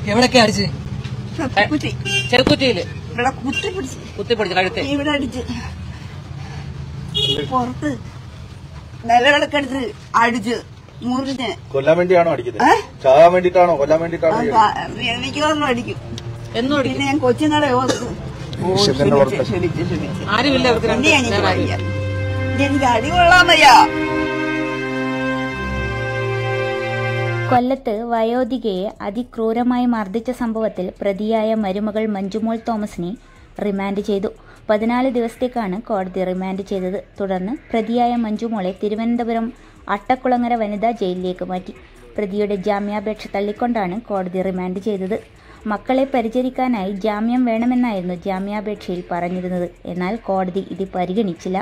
എവിടൊക്കെ അടിച്ച്? ചെറുക്കുറ്റിയില് ഇവിടെ കുത്തിപ്പിടിച്ച് കഴുത്ത് ഇവിടെ അടിച്ച് പുറത്ത് നിലവിളക്കടുത്ത് അടിച്ച് മുറിഞ്ഞ്. കൊല്ലാൻ വേണ്ടിയാണോ അടിക്കുന്നത്? ചാകാൻ വേണ്ടിട്ടാണോ കൊല്ലാൻ വേണ്ടിട്ടാണോ? എനിക്ക് പറഞ്ഞു അടിക്കും എന്നും പിന്നെ ഞാൻ കൊച്ചുനാളെ ഓർത്തു ആരുമില്ല എനിക്ക് അടി കൊള്ളാൻ വയ്യ. കൊല്ലത്ത് വയോധികയെ അതിക്രൂരമായി മർദ്ദിച്ച സംഭവത്തിൽ പ്രതിയായ മരുമകൾ മഞ്ജുമോൾ തോമസിനെ റിമാൻഡ് ചെയ്തു. 14 ദിവസത്തേക്കാണ് കോടതി റിമാൻഡ് ചെയ്തത്. തുടർന്ന് പ്രതിയായ മഞ്ജുമോളെ തിരുവനന്തപുരം അട്ടക്കുളങ്ങര വനിതാ ജയിലിലേക്ക് മാറ്റി. പ്രതിയുടെ ജാമ്യാപേക്ഷ തള്ളിക്കൊണ്ടാണ് കോടതി റിമാൻഡ് ചെയ്തത്. മക്കളെ പരിചരിക്കാനായി ജാമ്യം വേണമെന്നായിരുന്നു ജാമ്യാപേക്ഷയിൽ പറഞ്ഞിരുന്നത്. എന്നാൽ കോടതി ഇത് പരിഗണിച്ചില്ല.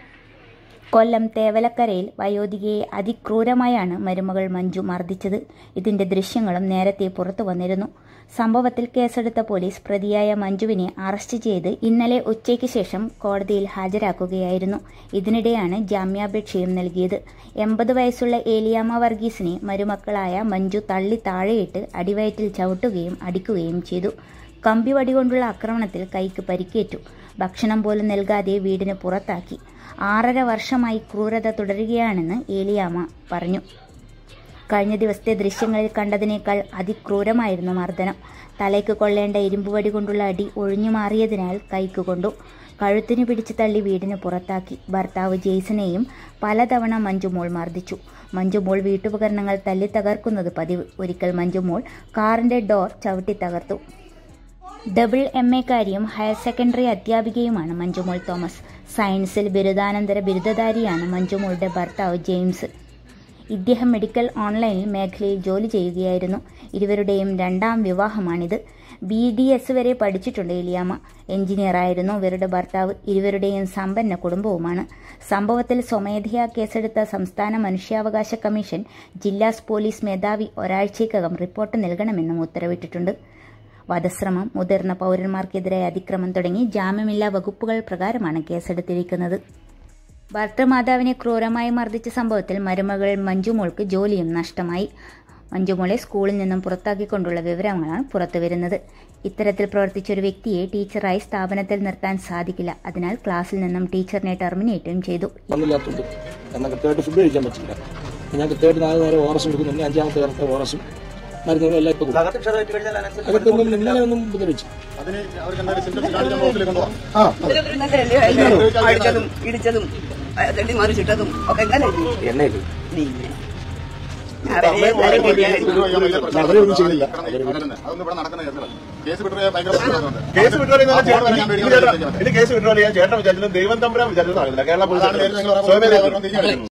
കൊല്ലം തേവലക്കരയിൽ വയോധികയെ അതിക്രൂരമായാണ് മരുമകൾ മഞ്ജു മർദ്ദിച്ചത്. ഇതിന്റെ ദൃശ്യങ്ങളും നേരത്തെ പുറത്തു വന്നിരുന്നു. സംഭവത്തിൽ കേസെടുത്ത പോലീസ് പ്രതിയായ മഞ്ജുവിനെ അറസ്റ്റ് ചെയ്ത് ഇന്നലെ ഉച്ചയ്ക്ക് ശേഷം കോടതിയിൽ ഹാജരാക്കുകയായിരുന്നു. ഇതിനിടെയാണ് ജാമ്യാപേക്ഷയും നൽകിയത്. 80 വയസ്സുള്ള ൽ.അമ വർഗീസിനെ മരുമക്കളായ മഞ്ജു തള്ളി താഴെയിട്ട് അടിവയറ്റിൽ ചവിട്ടുകയും അടിക്കുകയും ചെയ്തു. കമ്പിവടി കൊണ്ടുള്ള ആക്രമണത്തിൽ കൈക്ക് പരിക്കേറ്റു. ഭക്ഷണം പോലും നൽകാതെ വീടിന് പുറത്താക്കി. 6.5 വർഷമായി ക്രൂരത തുടരുകയാണെന്ന് ൽ.അമ പറഞ്ഞു. കഴിഞ്ഞ ദിവസത്തെ ദൃശ്യങ്ങളിൽ കണ്ടതിനേക്കാൾ അതിക്രൂരമായിരുന്നു മർദ്ദനം. തലയ്ക്ക് കൊള്ളേണ്ട ഇരുമ്പുവടി കൊണ്ടുള്ള അടി ഒഴിഞ്ഞു മാറിയതിനാൽ കൈക്ക് കൊണ്ടു. കഴുത്തിന് പിടിച്ചു തള്ളി വീടിന് പുറത്താക്കി. ഭർത്താവ് ജെയ്സനെയും പലതവണ മഞ്ജുമോൾ മർദ്ദിച്ചു. മഞ്ജുമോൾ വീട്ടുപകരണങ്ങൾ തല്ലി തകർക്കുന്നത് പതിവ്. ഒരിക്കൽ മഞ്ജുമോൾ കാറിന്റെ ഡോർ ചവിട്ടി തകർത്തു. ൽ.അമക്കാരിയും ഹയർ സെക്കൻഡറി അധ്യാപികയുമാണ് മഞ്ജുമോൾ തോമസ്. സയൻസിൽ ബിരുദാനന്തര ബിരുദധാരിയാണ് മഞ്ജുമോളുടെ ഭർത്താവ് ജെയിംസ്. ഇദ്ദേഹം മെഡിക്കൽ ഓൺലൈൻ മേഖലയിൽ ജോലി ചെയ്യുകയായിരുന്നു. ഇരുവരുടെയും 2ാം വിവാഹമാണിത്. BDS വരെ പഠിച്ചിട്ടുണ്ട് ൽ.അമ. എഞ്ചിനീയറായിരുന്നു ഇവരുടെ ഭർത്താവ്. ഇരുവരുടെയും സമ്പന്ന കുടുംബവുമാണ്. സംഭവത്തിൽ സ്വമേധയാ കേസെടുത്ത സംസ്ഥാന മനുഷ്യാവകാശ കമ്മീഷൻ ജില്ലാ പോലീസ് മേധാവി ഒരാഴ്ചയ്ക്കകം റിപ്പോർട്ട് നൽകണമെന്നും ഉത്തരവിട്ടിട്ടുണ്ട്. വധശ്രമം, മുതിർന്ന പൌരന്മാർക്കെതിരായ അതിക്രമം തുടങ്ങി ജാമ്യമില്ലാ വകുപ്പുകൾ പ്രകാരമാണ് കേസെടുത്തിരിക്കുന്നത്. ഭർത്തൃമാതാവിനെ ക്രൂരമായി മർദ്ദിച്ച സംഭവത്തിൽ മരുമകൾ മഞ്ജുമോൾക്ക് ജോലിയും നഷ്ടമായി. മഞ്ജുമോളെ സ്കൂളിൽ നിന്നും പുറത്താക്കിക്കൊണ്ടുള്ള വിവരങ്ങളാണ് പുറത്തുവരുന്നത്. ഇത്തരത്തിൽ പ്രവർത്തിച്ച ഒരു വ്യക്തിയെ ടീച്ചറായി സ്ഥാപനത്തിൽ നിർത്താൻ സാധിക്കില്ല. അതിനാൽ ക്ലാസ്സിൽ നിന്നും ടീച്ചറിനെ ടെർമിനേറ്റും ചെയ്തു. ഞാൻ കൃത്യമായിട്ട് 4 നേരം ഓറസ് കൊടുക്കുന്നുണ്ട്. 5ാമത്തെ നേരത്തെ ഓറസും മരുന്നുകളും എല്ലാം ഇപ്പൊ അകത്തൊന്നും ഇന്നലെ ഒന്നും ഉപദ്രവിച്ചു. അടിച്ചതും ഇടിച്ചതും തട്ടി മറിച്ചിട്ടതും ഒക്കെ അവരൊന്നും ചെയ്തില്ല. കേസ് വിട്ടുപോയാൽ ചേട്ടൻ വിചാരിച്ചത് ദൈവം തമ്പുരാൻ വിചാരിച്ചതാണ്. കേരള പോലീസ്